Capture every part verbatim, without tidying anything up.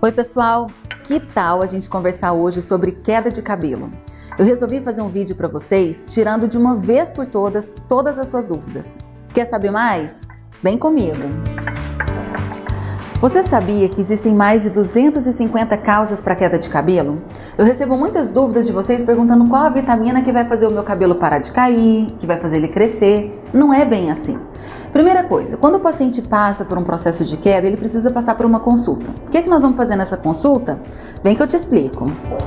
Oi pessoal, que tal a gente conversar hoje sobre queda de cabelo? Eu resolvi fazer um vídeo para vocês tirando de uma vez por todas todas as suas dúvidas. Quer saber mais? Vem comigo! Você sabia que existem mais de duzentas e cinquenta causas para queda de cabelo? Eu recebo muitas dúvidas de vocês perguntando qual a vitamina que vai fazer o meu cabelo parar de cair, que vai fazer ele crescer. Não é bem assim. Primeira coisa, quando o paciente passa por um processo de queda, ele precisa passar por uma consulta. O que é que nós vamos fazer nessa consulta? Vem que eu te explico.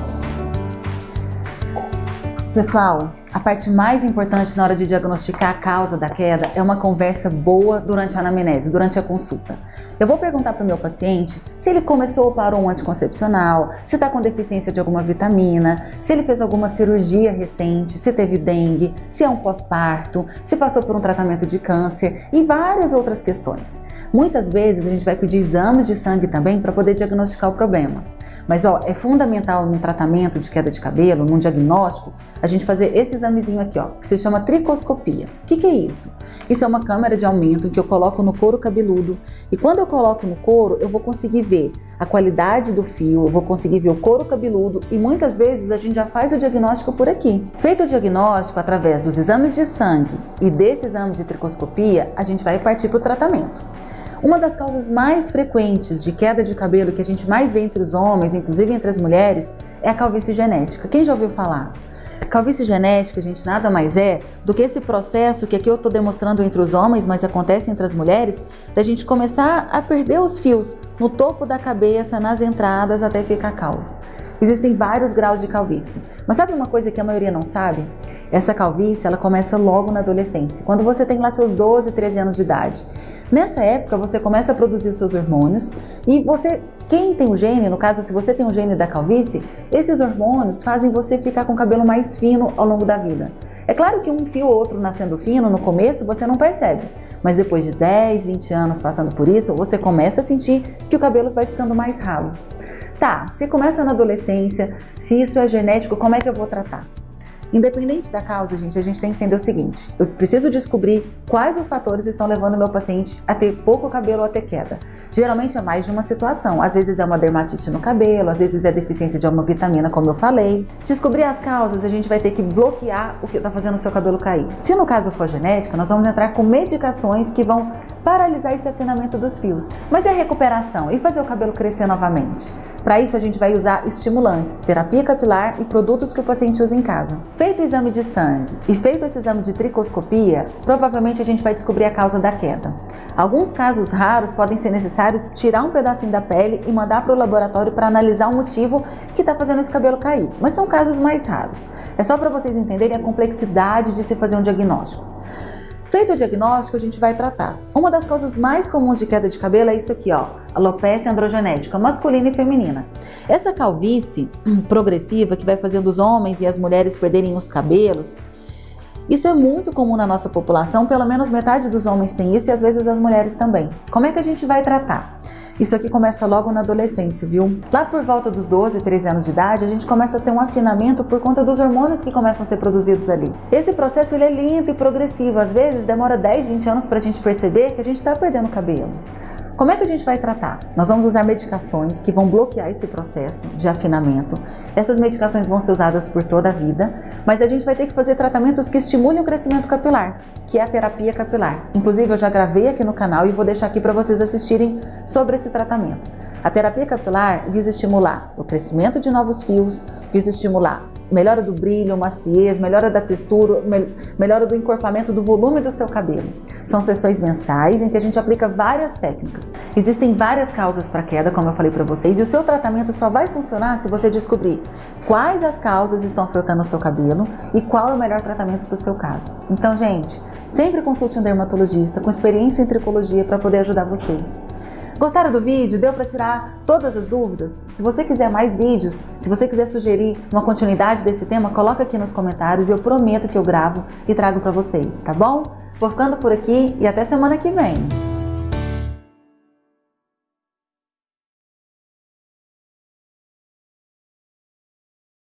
Pessoal, a parte mais importante na hora de diagnosticar a causa da queda é uma conversa boa durante a anamnese, durante a consulta. Eu vou perguntar para o meu paciente se ele começou ou parou um anticoncepcional, se está com deficiência de alguma vitamina, se ele fez alguma cirurgia recente, se teve dengue, se é um pós-parto, se passou por um tratamento de câncer e várias outras questões. Muitas vezes a gente vai pedir exames de sangue também para poder diagnosticar o problema. Mas ó, é fundamental num tratamento de queda de cabelo, num diagnóstico, a gente fazer esse examezinho aqui, ó, que se chama tricoscopia. O que que é isso? Isso é uma câmera de aumento que eu coloco no couro cabeludo e quando eu coloco no couro, eu vou conseguir ver a qualidade do fio, eu vou conseguir ver o couro cabeludo e muitas vezes a gente já faz o diagnóstico por aqui. Feito o diagnóstico através dos exames de sangue e desse exame de tricoscopia, a gente vai partir para o tratamento. Uma das causas mais frequentes de queda de cabelo que a gente mais vê entre os homens, inclusive entre as mulheres, é a calvície genética. Quem já ouviu falar? Calvície genética, gente, nada mais é do que esse processo que aqui eu estou demonstrando entre os homens, mas acontece entre as mulheres, da gente começar a perder os fios no topo da cabeça, nas entradas, até ficar calvo. Existem vários graus de calvície. Mas sabe uma coisa que a maioria não sabe? Essa calvície, ela começa logo na adolescência, quando você tem lá seus doze, treze anos de idade. Nessa época, você começa a produzir os seus hormônios e você, quem tem o gene, no caso, se você tem o gene da calvície, esses hormônios fazem você ficar com o cabelo mais fino ao longo da vida. É claro que um fio ou outro nascendo fino, no começo, você não percebe. Mas depois de dez, vinte anos passando por isso, você começa a sentir que o cabelo vai ficando mais ralo. Tá, se começa na adolescência, se isso é genético, como é que eu vou tratar? Independente da causa, gente, a gente tem que entender o seguinte: eu preciso descobrir quais os fatores estão levando o meu paciente a ter pouco cabelo ou a ter queda. Geralmente é mais de uma situação, às vezes é uma dermatite no cabelo, às vezes é deficiência de alguma vitamina, como eu falei. Descobrir as causas, a gente vai ter que bloquear o que está fazendo o seu cabelo cair. Se no caso for genética, nós vamos entrar com medicações que vão paralisar esse afinamento dos fios. Mas e a recuperação? E fazer o cabelo crescer novamente? Para isso a gente vai usar estimulantes, terapia capilar e produtos que o paciente usa em casa. Feito o exame de sangue e feito esse exame de tricoscopia, provavelmente a gente vai descobrir a causa da queda. Alguns casos raros podem ser necessários tirar um pedacinho da pele e mandar para o laboratório para analisar o motivo que está fazendo esse cabelo cair, mas são casos mais raros. É só para vocês entenderem a complexidade de se fazer um diagnóstico. Feito o diagnóstico, a gente vai tratar. Uma das causas mais comuns de queda de cabelo é isso aqui, ó, alopecia androgenética, masculina e feminina. Essa calvície hum, progressiva que vai fazendo os homens e as mulheres perderem os cabelos, isso é muito comum na nossa população, pelo menos metade dos homens tem isso e às vezes as mulheres também. Como é que a gente vai tratar? Isso aqui começa logo na adolescência, viu? Lá por volta dos doze, treze anos de idade, a gente começa a ter um afinamento por conta dos hormônios que começam a ser produzidos ali. Esse processo ele é lento e progressivo, às vezes demora dez, vinte anos para a gente perceber que a gente está perdendo cabelo. Como é que a gente vai tratar? Nós vamos usar medicações que vão bloquear esse processo de afinamento. Essas medicações vão ser usadas por toda a vida, mas a gente vai ter que fazer tratamentos que estimulem o crescimento capilar, que é a terapia capilar. Inclusive, eu já gravei aqui no canal e vou deixar aqui para vocês assistirem sobre esse tratamento. A terapia capilar visa estimular o crescimento de novos fios, visa estimular melhora do brilho, maciez, melhora da textura, melhora do encorpamento do volume do seu cabelo. São sessões mensais em que a gente aplica várias técnicas. Existem várias causas para queda, como eu falei para vocês, e o seu tratamento só vai funcionar se você descobrir quais as causas estão afetando o seu cabelo e qual é o melhor tratamento para o seu caso. Então, gente, sempre consulte um dermatologista com experiência em tricologia para poder ajudar vocês. Gostaram do vídeo? Deu para tirar todas as dúvidas? Se você quiser mais vídeos, se você quiser sugerir uma continuidade desse tema, coloca aqui nos comentários e eu prometo que eu gravo e trago para vocês, tá bom? Vou ficando por aqui e até semana que vem.